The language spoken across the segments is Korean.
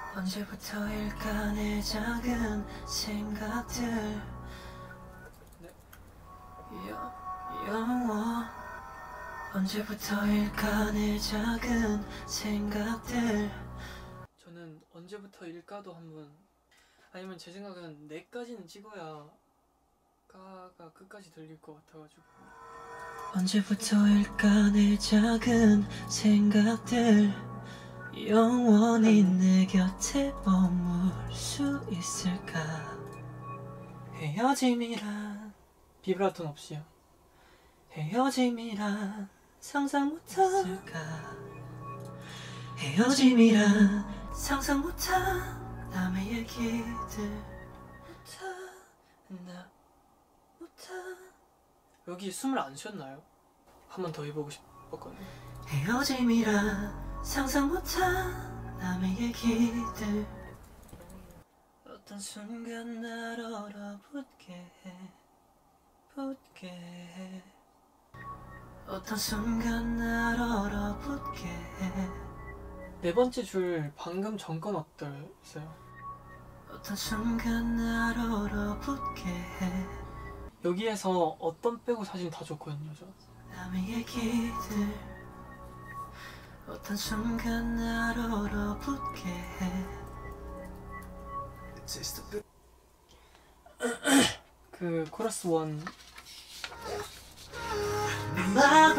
언제부터일까 내 작은 생각들 영원 언제부터일까 내 작은 생각들. 저는 언제부터일까도 한번, 아니면 제 생각은 내까지는 찍어야 까가 끝까지 들릴 것 같아가지고. 언제부터일까 내 작은 생각들 영원히 내 곁에 머물 수 있을까. 헤어짐이란 비브라톤 없이요. 헤어짐이란 상상 못할까. 헤어짐이란 상상 못한 남의 얘기들 못한. 여기 숨을 안 쉬었나요? 한 번 더 해보고 싶었거든요. 헤어짐이란 상상 못한 남의 얘기들 어떤 순간 날 얼어붙게 해 어떤 순간 날 얼어붙게 해. 네 번째 줄 방금 전건 어떠세요? 어떤 순간 날 얼어붙게 해. 여기에서 어떤 빼고 사실 다 좋거든요. 저 남의 얘기들 어떤 순간 날 얼어붙게 해. 그 코러스 원 My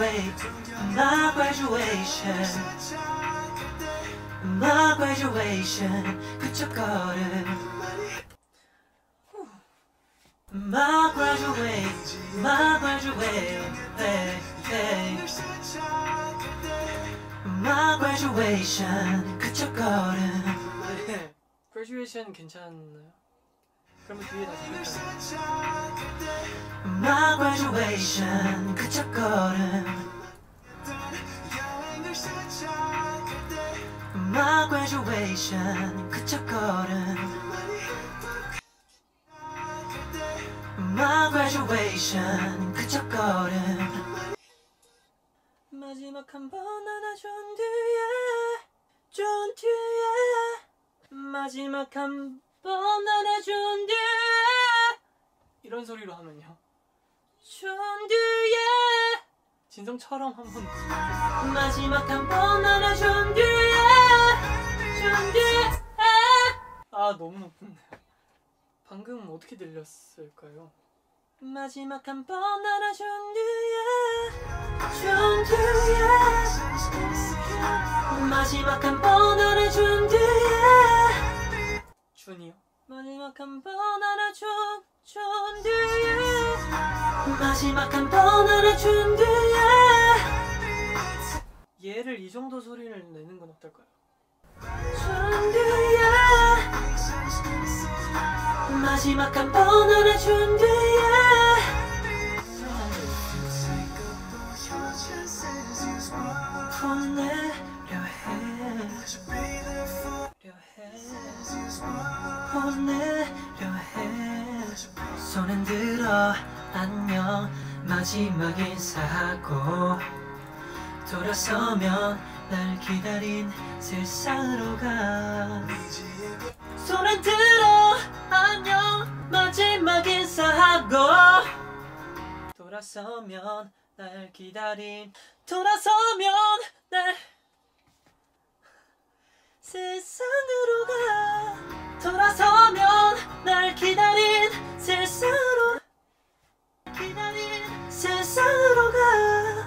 graduation 그저 걸음 My graduation 그저 걸음. graduation 괜찮나요? 그러면 뒤에 다시 할까요? My graduation 그저 걸음. My graduation 그저 걸음. My graduation 그저 걸음. 마지막 한 번 안아준 뒤에 마지막 한 번 안아준 뒤에 이런 소리로 하면요. 준 뒤에 진성처럼 한번 마지막 한 번 안아준 뒤에 준 뒤에. 아 너무 높은데 방금 어떻게 들렸을까요? 마지막 한 번 안아준 뒤에 준 뒤에 마지막 한 번 안아준 뒤에 준이요? 마지막 한 번 안아준 뒤에 마지막 한 번 안아준 뒤에. 얘를 이 정도 소리를 내는 건 어떨까요? 준 뒤에 마지막 한 번 안아준 뒤에 보내려 해 손은 들어 안녕 마지막 인사하고 돌아서면 날 기다린 세상으로 가. 손은 들어 안녕 마지막 인사하고 돌아서면 날 기다린 날 세상으로 가. 돌아서면 날 기다린 세상으로 가.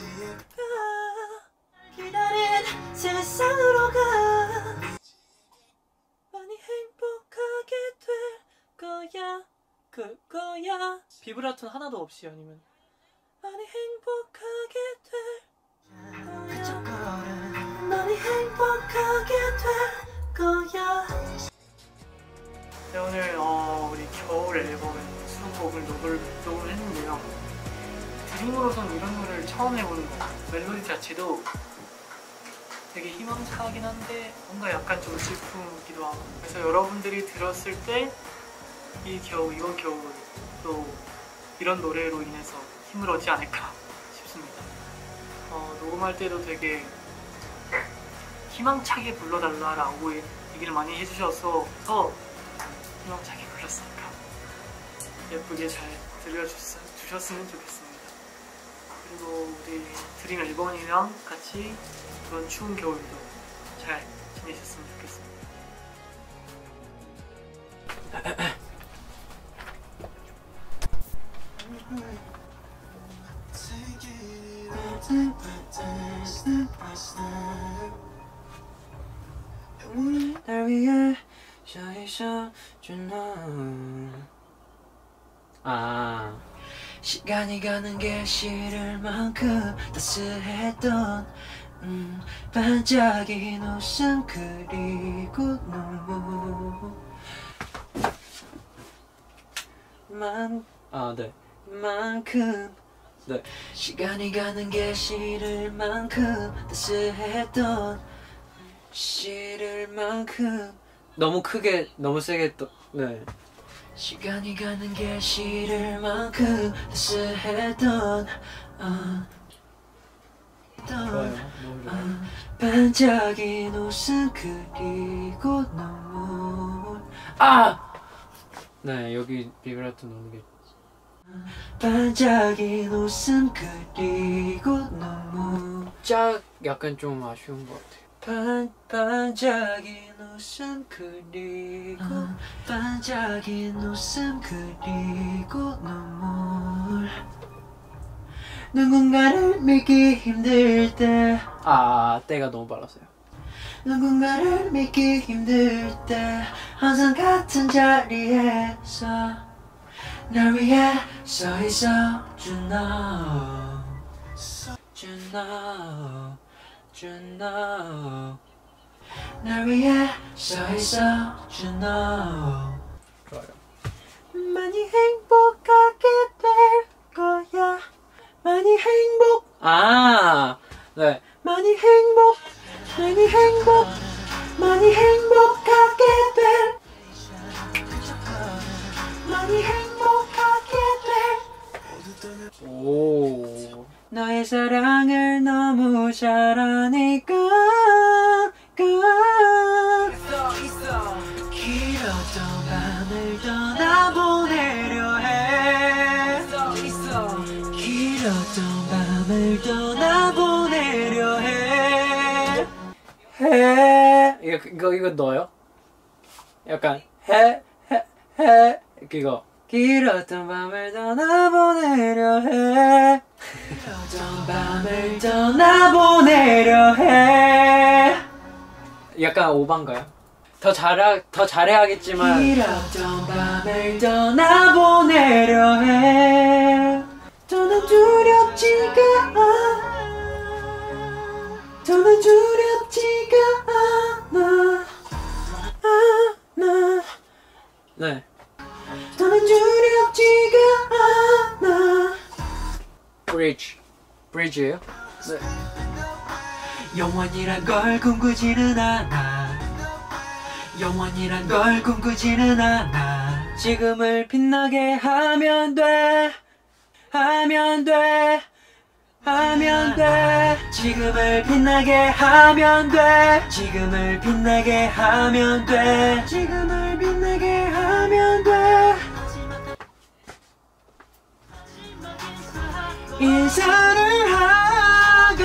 기다린 세상으로 가. 많이 행복하게 될 거야. 그거야. 비브라톤 하나도 없이 아니면 많이 행복하게 될 거야. 그저 걸음 많이 행복하게 될 거야. 네, 오늘 우리 겨울 앨범에 수록곡을 녹음을 했는데요. 드림으로선 이런 노래를 처음 해보는 것 같아요. 멜로디 자체도 되게 희망차긴 한데 뭔가 약간 좀 슬프기도 하고, 그래서 여러분들이 들었을 때 이번 겨울 또 이런 노래로 인해서 힘을 얻지 않을까 싶습니다. 녹음할 때도 되게 희망차게 불러달라라고 얘기를 많이 해주셔서 더 그냥 자기 불렀으니까 예쁘게 잘 들려주셨으면 좋겠습니다. 그리고 우리 드림 앨범이랑 같이 그런 추운 겨울도 잘 지내셨으면 좋겠습니다. 날 위해 서 있어준 너. 시간이 가는 게 싫을 만큼 따스했던 반짝인 웃음 그리고 눈물 만큼 네. 시간이 가는 게 싫을 만큼 따스했던 싫을 만큼 너무 크게 너무 세게 또 네. 시간이 가는 게 싫을 만큼 따스했던 좋아요. 너무 좋아요. 반짝인 웃음 그리고 눈물 네 여기 비브라토 넣는 게 반짝인 웃음 그리고 눈물 짝 약간 좀 아쉬운 것 같아요. 반짝인 웃음 그리고 반짝인 웃음 그리고 눈물 누군가를 믿기 힘들 때 때가 너무 빨랐어요. 누군가를 믿기 힘들 때 항상 같은 자리에서 날 위해 서 있어 준너 날 위해 서 있어 준너 좋아요. 많이 행복하게 될 거야. 많이 네. 많이 행복하게 될 많이 행복하게 될 오. 너의 사랑을 너무 잘 아니까 길었던 밤을 떠나보내려 해 길었던 밤을 떠나보내려 해 이거 넣어요? 약간 해 이거 길었던 밤을 떠나보내려 해 길었던 밤을 떠나보내려 해 약간 오반가요? 더 잘해야겠지만 길었던 밤을 떠나보내려 해 더는 두렵지가 않아 네 더는 두렵지가 않아 브리지예요? 네. 영원이란 걸 꿈꾸지는 않아 영원이란 걸 꿈꾸지는 않아 지금을 빛나게 하면 돼 지금을 빛나게 하면 돼 지금을 빛나게 하면 돼 지금을 빛나게 하면 돼 인사를 하고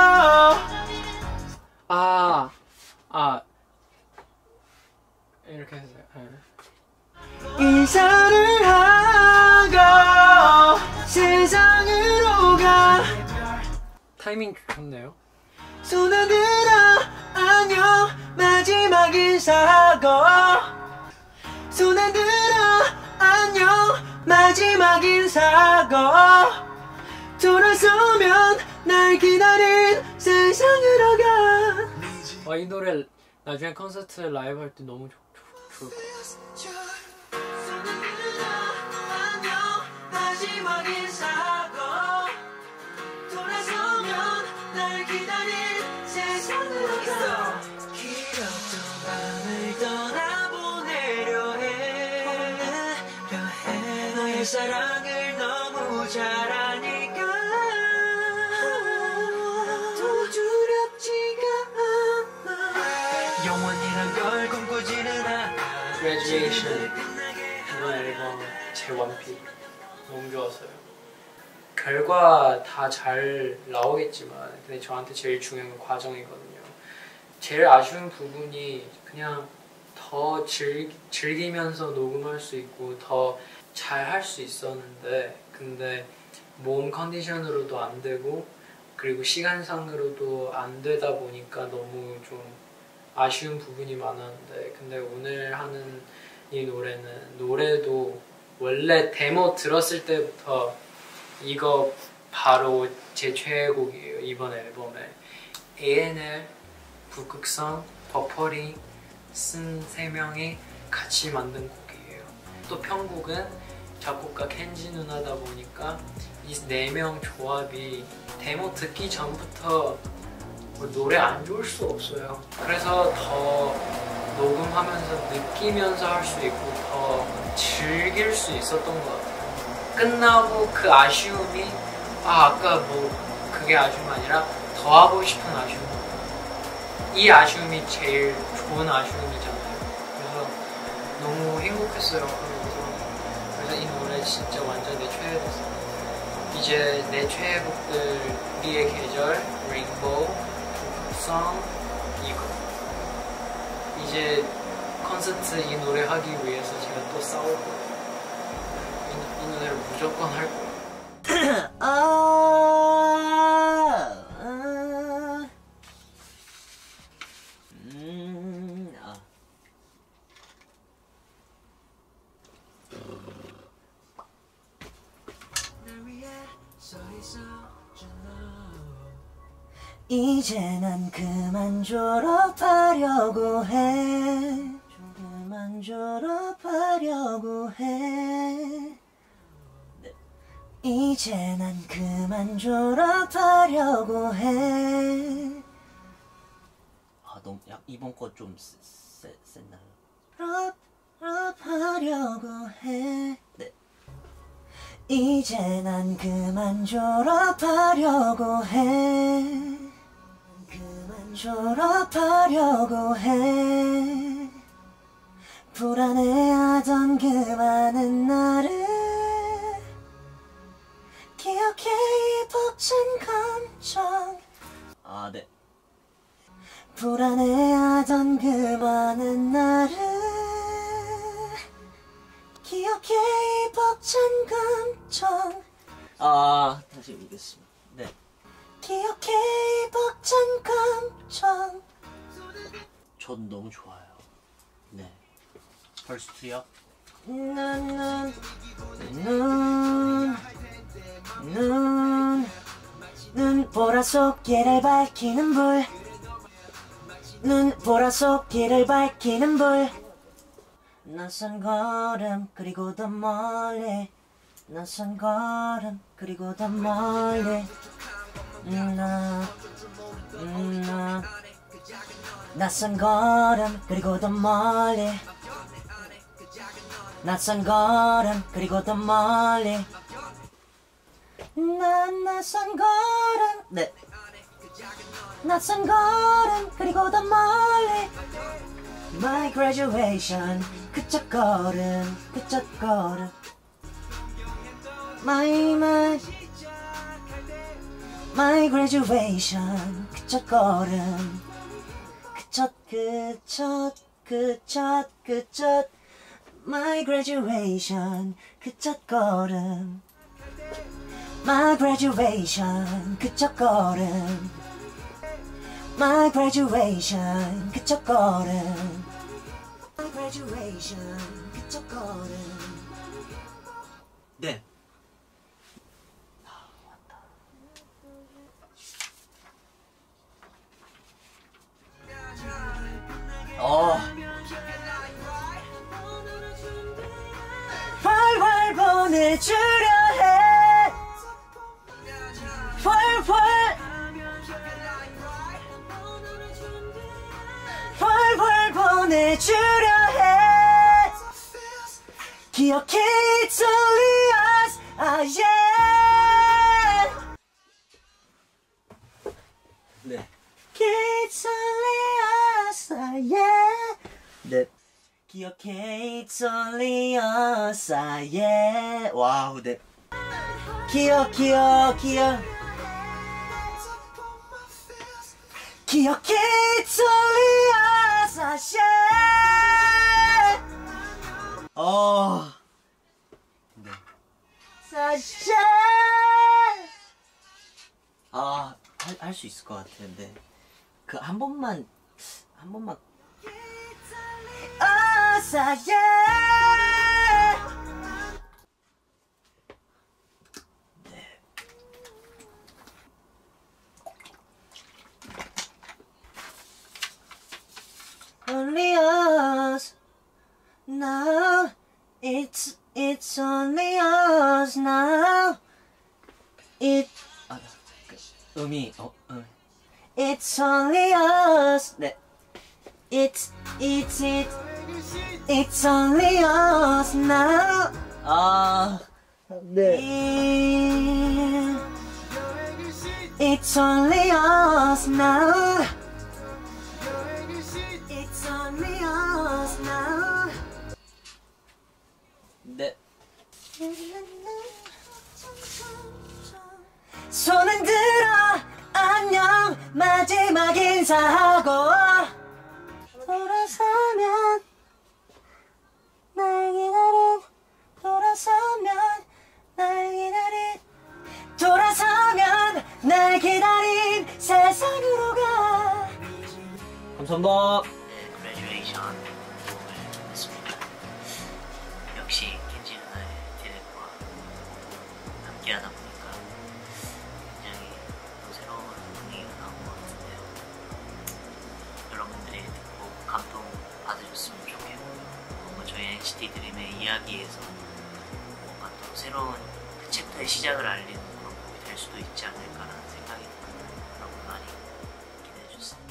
이렇게 했어요. 인사를 하고 세상으로 가 타이밍 좋네요. 손을 들어 안녕 마지막 인사하고 손을 들어 안녕 마지막 인사하고 돌아서면 날 기다린 세상으로 가. 이 노래 나중에 콘서트 라이브 할 때 너무 좋을 것 같아요. 마지막 인사하고 돌아서면 날 기다린 세상으로 가. 길었던 밤을 떠나보내려 해 너의 사랑을 너무 잘 아니까 더 두렵지가 않아 영원이란 걸 꿈꾸지는 않아. Graduation 이번 앨범 제 원픽 너무 좋았어요. 결과 다 잘 나오겠지만 근데 저한테 제일 중요한 건 과정이거든요. 제일 아쉬운 부분이 그냥 더 즐기면서 녹음할 수 있고 더 잘 할 수 있었는데 근데 몸 컨디션으로도 안 되고 그리고 시간상으로도 안 되다 보니까 너무 좀 아쉬운 부분이 많았는데 근데 오늘 하는 이 노래도 원래 데모 들었을 때부터 이거 바로 제 최애곡이에요. 이번 앨범에 ANL, 북극성, 버퍼링 쓴 3명이 같이 만든 곡이에요. 또 편곡은 작곡가 켄지 누나다 보니까 이 4명 조합이 데모 듣기 전부터 노래 안 좋을 수 없어요. 그래서 더 녹음하면서 느끼면서 할 수 있고 더 즐길 수 있었던 것 같아요. 끝나고 그 아쉬움이 아까 뭐 그게 아쉬움이 아니라 더 하고 싶은 아쉬움. 이 아쉬움이 제일 좋은 아쉬움이잖아요. 그래서 너무 행복했어요. 그래서 이 노래 진짜 완전 내 최애였어요. 이제 내 최애곡들 우리의 계절, 레인보우, 북극성 이거 이제 콘서트 이 노래 하기 위해서 제가 또 싸울 거예요. 이 노래를 무조건 할 거예요. 이제 난 그만 졸업하려고 해. 그만 졸업하려고 해. 이제 난 그만 졸업하려고 해. 너무 이번 거 좀 셌나요? 졸업하려고 해. 네. 이제 난 그만 졸업하려고 해. 그만 졸업하려고 해. 불안해하던 그 많은 날을 기억해 이 벅찬 감정. 네. 불안해하던 그 많은 날을 기억해 이 벅찬 감정. 다시 읽겠습니다. 네. 기억해 이 벅찬 감정. 전 너무 좋아요. 네. 벌써 2요? 눈 보라 속 길을 밝히는 불. 눈 보라 속 길을 밝히는 불. 낯선 걸음 그리고 더 멀리. 낯선 걸음 그리고 더 멀리. 낯선 걸음 그리고 더 멀리. 낯선 걸음 그리고 더 멀리. 난 낯선 걸음. 네. 낯선 걸음 그리고 더 멀리. My graduation 그 첫 걸음 그 첫 걸음. My graduation 그 첫 걸음 그 첫 My graduation 그 첫 걸음. My graduation 그 첫 걸음. My graduation 그 첫 걸음. My graduation 그 첫 걸음. 네. 활활 보내주려 해. 활활 보내주려 해. 기억해 it's only us. yeah. 네. It's only us. yeah. 네. 기억해, it's only us, yeah. 와우, 네. 기억해, it's only us, yeah. 네. 사실 할 수 있을 것 같은데 그 한 번만 사실 네. Only us now. It's only us now. 음이 It's only us. 네. It's only us now. 네. It's only us now. It's only us now. 네. 손은 들어 안녕 마지막 인사하고 돌아서면 날 기다린 돌아서면 날 기다린 세상으로 가. 감사합니다. 그래듀레이션 곡을 했습니다. 역시 켄지 누나의 디렉과 함께하다 보니까 굉장히 또 새로운 분위기가 나온 것 같은데요. 여러분들이 듣고 감동 받으셨으면 좋겠고 뭔가 저희 NCT 드림의 이야기에서 뭔가 또 새로운 그 챕터의 시작을 알리는 그런 곡이 될 수도 있지 않을까라는 생각이 듭니다. 여러분 많이 기대해주세요.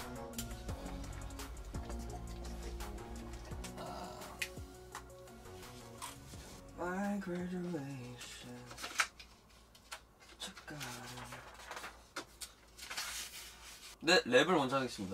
My graduation. 잠깐. 네, 랩을 먼저 하겠습니다.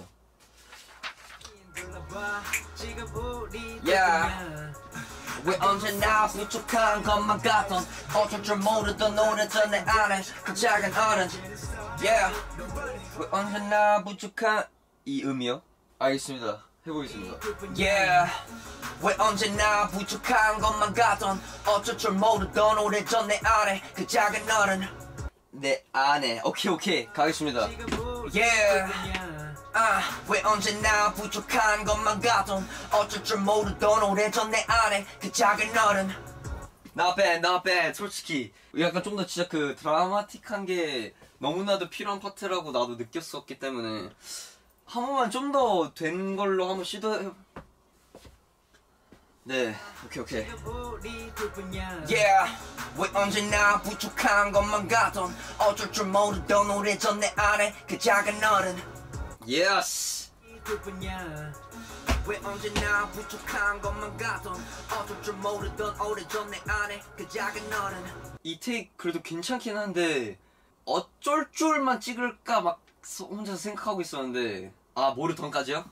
Yeah. 왜 언제나 부족한 것만 같던 어쩔 줄 모르던 오래전 내 안에 그 작은 어른. Yeah. 왜 언제나 부족한 이 음이요? 알겠습니다. 해보겠습니다. Yeah. 왜 언제나 부족한 것만 같던 어쩔 줄 모르던 오래전 내 안에 그 작은 어른. 내 안에. 오케이 가겠습니다. Yeah. 왜 언제나 부족한 것만 같던 어쩔 줄 모르던 오래전 내 안에 그 작은 어른. Not bad. 솔직히 약간 좀 더 진짜 그 드라마틱한 게 너무나도 필요한 파트라고 나도 느꼈었기 때문에 한 번만 좀 더 된 걸로 한번 시도해. 네, 오케이. Yeah, 왜 언제나 부족한 것만 같던 어쩔 줄 모르던 오래전 내 안에 그 작은 어른. Yes. 왜 언제나 부족한 것만 같던 어쩔 줄 모르던 오래전 내 안에 그 작은 어른. 이 테이크 그래도 괜찮긴 한데 어쩔 줄만 찍을까 막 혼자서 생각하고 있었는데 모르던까지요?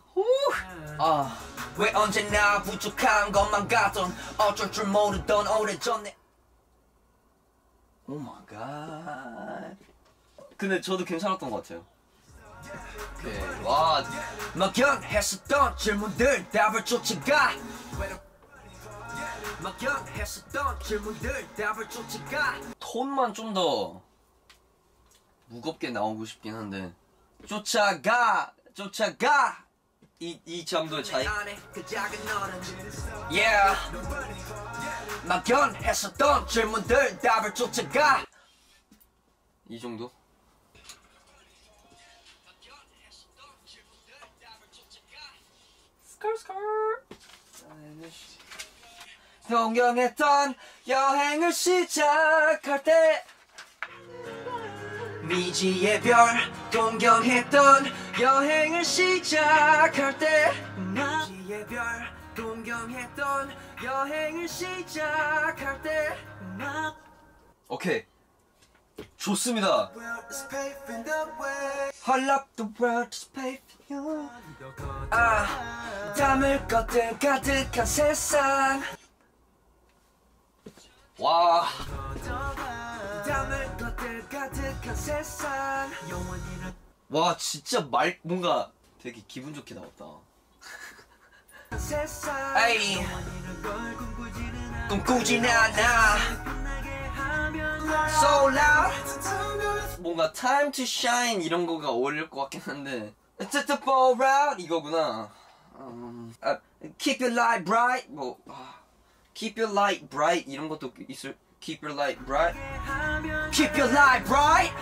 왜 언제나 부족한 것만 같던 어쩔 줄 모르던 오래전 내. 오 마이 갓. 근데 저도 괜찮았던 것 같아요. 오케이. 와. 막연했었던 질문들 답을 쫓아가. 막연했었던 질문들 답을 쫓아가. 톤만 좀 더 무겁게 나오고 싶긴 한데 쫓아가 이 정도의 차이. Yeah. 막연했었던 질문들 답을 쫓아가. 이 정도? 동경했던 여행을 시작할 때 미지의 별 동경했던 여행을 시작할 때 미지의 별 동경했던 여행을 시작할 때. 오케이 좋습니다. I love the world is paved for you. 담을 것들 가득한 세상. 와. 담을 것들 가득한 세상. 와 진짜 뭔가 되게 기분 좋게 나왔다. 에이 꿈꾸진 않아. So loud. 뭔가 Time to Shine 이런 거가 어울릴 것 같긴 한데 It's a fall out 이거구나. Keep your light bright Keep your light bright 이런 것도 있을. Keep your light bright. Keep your light bright.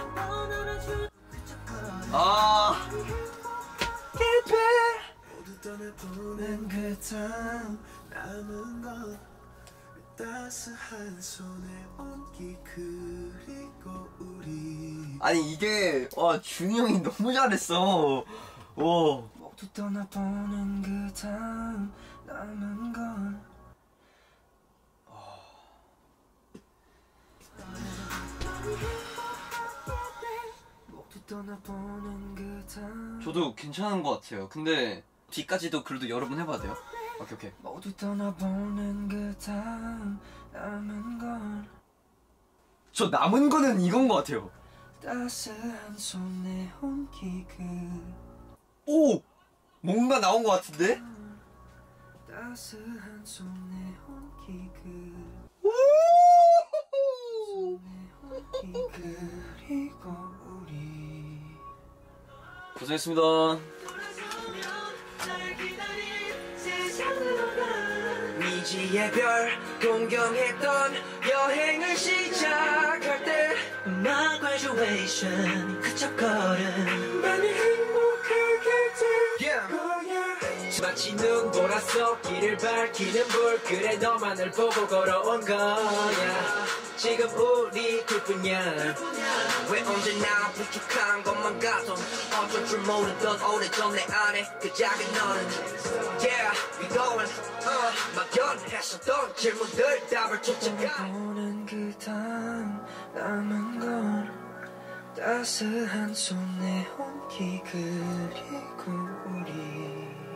Keep it. 떠나보낸 그 다음 남은 건 따스한 손의 온기 그리고 우리. 아니 이게 와 준이 형이 너무 잘했어. 오. 모두 떠나보낸 그 다음 남은 건 모두 떠나보낸 그 다음. 저도 괜찮은 것 같아요. 근데 뒤까지도 그래도 여러 번 해봐야 돼요. 오케이. 모두 떠나보낸 그 다음 남은 건. 저 남은 거는 이건 것 같아요. 따스한 손에 온기 그. 오! 뭔가 나온 것 같은데? 따스한 손에 온기 그. 오! 손에 온기 그리고 우리. 고생했습니다. 미지의 별 동경했던 여행을 시작할 때 My graduation 그 첫 걸음 많이 행복하게 될 거야. 마치 눈보라서 길을 밝히는 불. 그래 너만을 보고 걸어온 거야. 지금 우리 둘뿐이야. 왜 언제나 부족한 것만 같던 어쩔 줄 모르던 오래전 내 안에 그 작은 너는 Yeah, we going 막연했었던 질문들 답을 쫓아가. 보는 그 다음 남은 건 따스한 손에 온기 그리고 우리.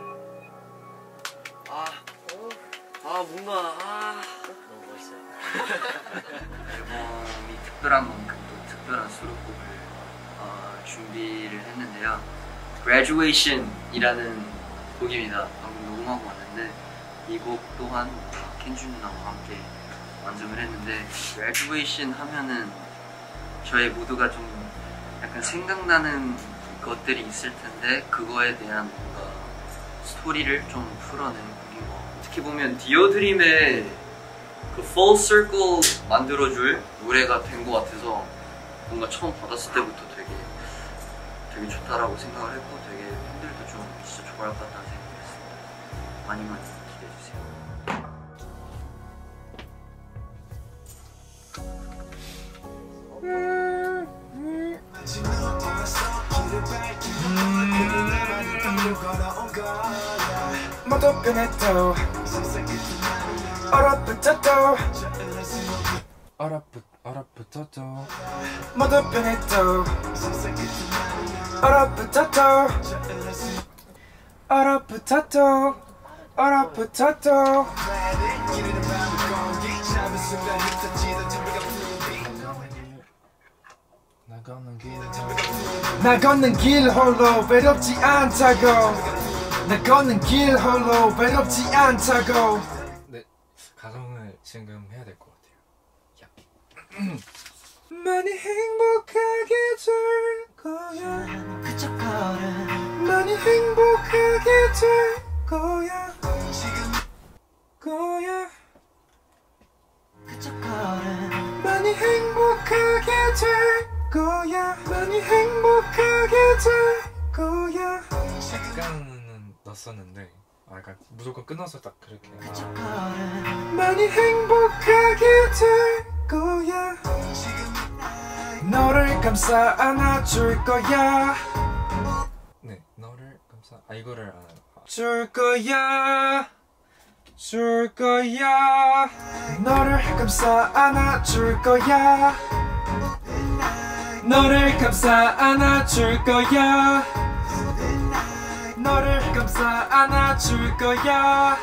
뭔가 너무 멋있어요. 앨범이 특별한 만큼 또 특별한 수록곡을 준비를 했는데요. Graduation이라는 곡입니다. 방금 녹음하고 왔는데 이 곡 또한 켄준 누나와 함께 완성을 했는데 Graduation 하면은 저희 모두가 좀 약간 생각나는 것들이 있을 텐데 그거에 대한 뭔가 스토리를 좀 풀어낸 곡인 것 같아요. 특히 보면 디어드림의 그 Full Circle 만들어줄 노래가 된 것 같아서 뭔가 처음 받았을 때부터 되게 좋다라고 생각을 했고 되게 팬들도 좀 진짜 좋아할 것 같다는 생각이 했습니다. 많이 기대해주세요. 모두 변했도 얼어붙었도 모두 변했도 얼어붙었도 나 걷는 길 홀로 외롭지 않다고. 나 걷는 길 홀로 외롭지 않다고. 네, 가성을 지금 해야 될 것 같아요. 많이 행복하게 될 거야. 그 첫 걸음 많이 행복하게 될 거야. 그 첫 걸음 많이 행복하게 될 거야. 많이 행복하게 될 거야. 약간은 넣었었는데 약간 무조건 끊어서 딱 그렇게 첫 걸음 많이 행복하게 될 거야. 너를 감싸 안아줄 거야. 네, 너를 감싸 이거를 줄 거야. 너를 감싸 안아줄 거야. 너를 감싸 안아줄 거야. 너를 감싸 감싸 안아줄 거야.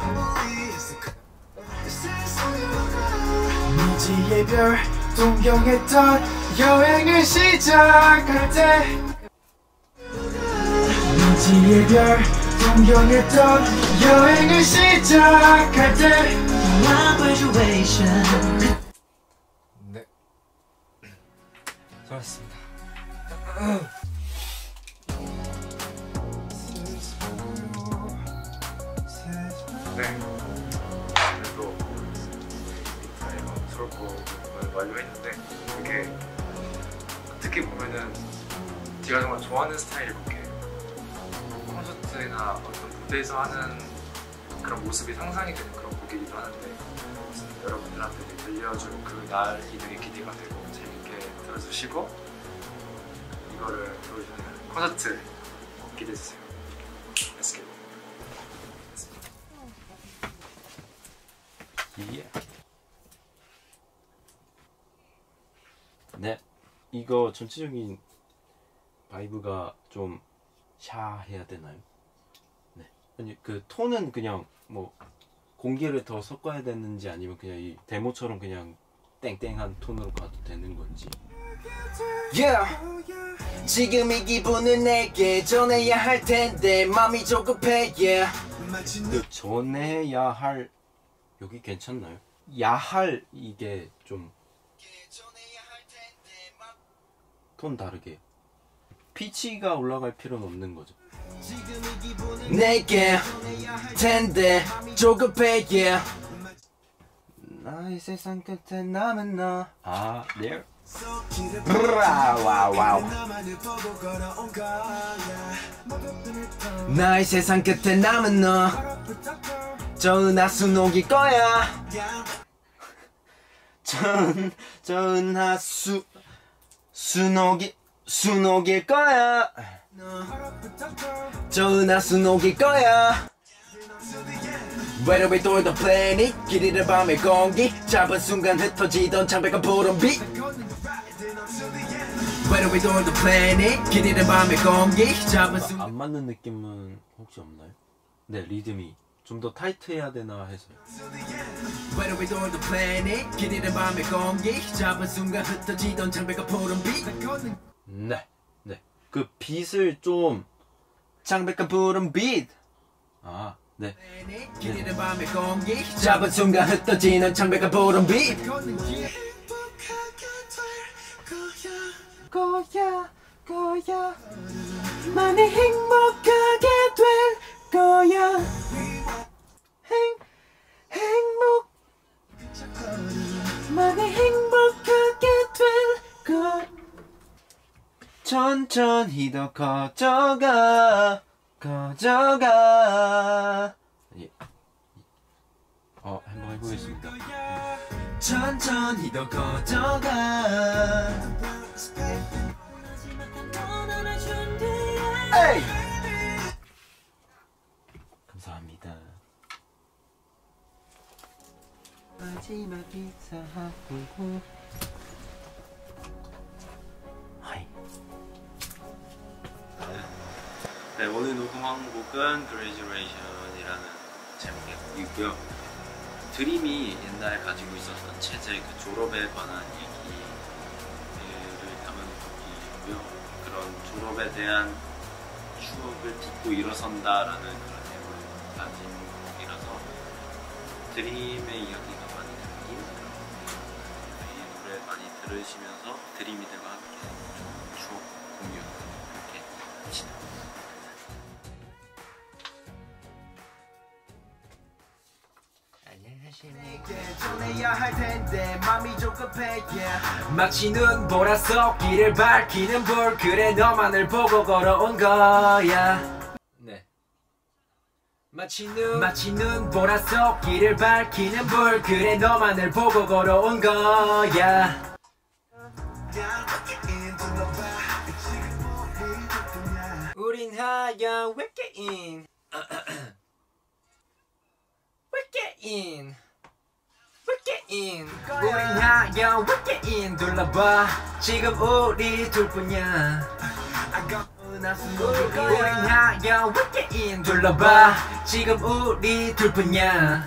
미지의 별 동경했던 여행을 시작할 때 미지의 별 동경했던 여행을 시작할 때 네, 수고하셨습니다. 네, 오늘도 앨범 수록곡을 완료했는데 이게 특히 보면은 제가 정말 좋아하는 스타일의 곡이에요. 콘서트나 어떤 무대에서 하는 그런 모습이 상상이 되는 그런 곡이기도 하는데 여러분들한테 들려줄 그 날이 되게 기대가 되고 재밌게 들어주시고 이거를 보여주는 콘서트 꼭 기대해주세요. Let's go. 네, 이거 전체적인 바이브가 좀 샤해야 되나요? 네, 아니 그 톤은 그냥 뭐 공기를 더 섞어야 되는지 아니면 그냥 이 데모처럼 그냥 땡땡한 톤으로 가도 되는 건지. Yeah. 지금 이 기분을 내게 전해야 할 텐데 맘이 조급해. Yeah. 그 전해야 할 여기 괜찮나요? 야할 이게 좀 톤 다르게 피치가 올라갈 필요는 없는 거죠. 내게 텐데 조급해. Yeah. 나의 세상 끝에 남은 너. 아, 네. 와우. 나의 세상 끝에 남은 너. 저 은하수 녹일 거야. 저 은하수 수녹일 거야. 저 은하수 녹일 거야. Where we door the planet 길이를 밤의 공기 잡은 순간 흩어지던 창백한 푸른빛. Where we door the planet 길이를 밤의 공기 잡은 순간 안 맞는 느낌은 혹시 없나요? 네, 리듬이 좀 더 타이트해야 되나 해서요. Where we door the planet 길이를 밤의 공기 잡은 순간 흩어지던 창백한 푸른빛. 네. 그 빛을 좀 창백한 푸른 빛. 아, 네. 길이를 밤의 공기 잡은 순간 흩어지는 창백한 푸른빛. 거야 많이 행복하게 될 거야. 행복 많이 행복하게 될 거야. 천천히 더 커져가. 예. 한번 해보겠습니다. 천천히 더 커져가. 에이! 감사합니다. 마지막 인사하고. 하이. 네, 오늘 녹음한 곡은 Graduation이라는 제목의 곡이고요. 드림이 옛날에 가지고 있었던 체제, 그 졸업에 관한 얘기를 담은 곡이고요. 그런 졸업에 대한 추억을 딛고 일어선다라는 그런 내용을 가진 곡이라서 드림의 이야기가 많이 담긴 그런 곡이에요. 이 노래 많이 들으시면서 드림이들과 함께 좋은 추억 공유 이렇게 합시다. 전해야 할 텐데 맘이 조급해. 마치 눈보라 속 길을 밝히는 불. 그래 너만을 보고 걸어온 거야. 네. 마치 눈보라 속 길을 밝히는 불. 그래 너만을 보고 걸어온 거야. 우린 하얀 외계인. 우린 하얀 외계인. 둘러봐 지금 우리 둘뿐이야. 우린 하여 위게인 둘러봐 지금 우리 둘뿐이야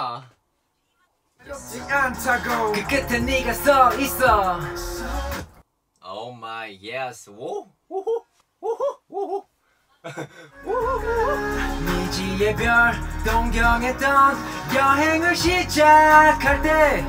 지 않다고 그 끝에 네가 서 있어 Oh my yes. 오? 미지의 별 동경했던 여행을 시작할 때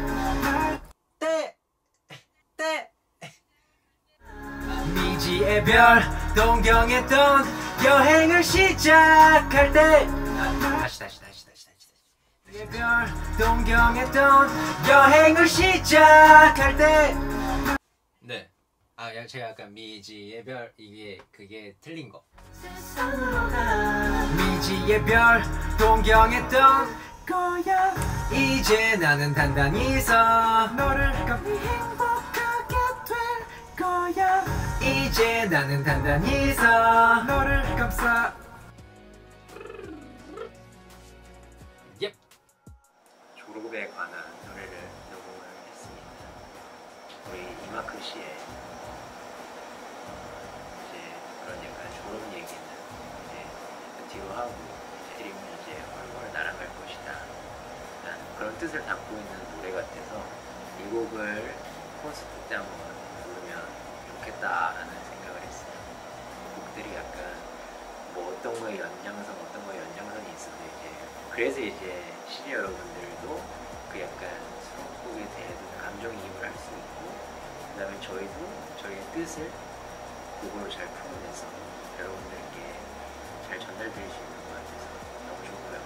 미지의 별 동경했던 여행을 시작할 때 다시 미지의 별 동경했던 여행을 시작할 때 네. 제가 약간 미지의 별 그게 틀린 거. 미지의 별 동경했던 거야 이제 나는 단단히 서 너를 감히 행복하게 될 거야 이제 나는 단단히 서 너를 감싸 졸업에 관한 노래를 녹음을 했습니다. 우리 이마크 씨의 이제 그런 약간 졸업 얘기는 이제 그 뒤로 하고 드림은 이제 훨훨 날아갈 것이다 라는 그런 뜻을 담고 있는 노래 같아서 이 곡을 콘서트 때 한번 부르면 좋겠다라는 생각을 했어요. 곡들이 약간 뭐 어떤 거에 연장선 어떤 거에 연장선이 있어서 이제 그래서 이제 시리 여러분들도 그 약간 수록곡에 대해서 감정이입을 할 수 있고 그 다음에 저희도 저희의 뜻을 곡으로 잘 풀어내서 여러분들께 잘 전달드릴 수 있는 것 같아서 너무 좋고요.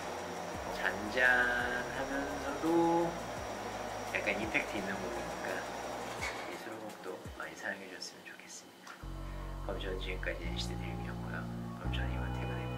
잔잔하면서도 약간 임팩트 있는 곡이니까 이 수록곡도 많이 사랑해 주셨으면 좋겠습니다. 그럼 저는 지금까지 NCT 드림이었고요. 그럼 저는 이만 퇴근해볼게요.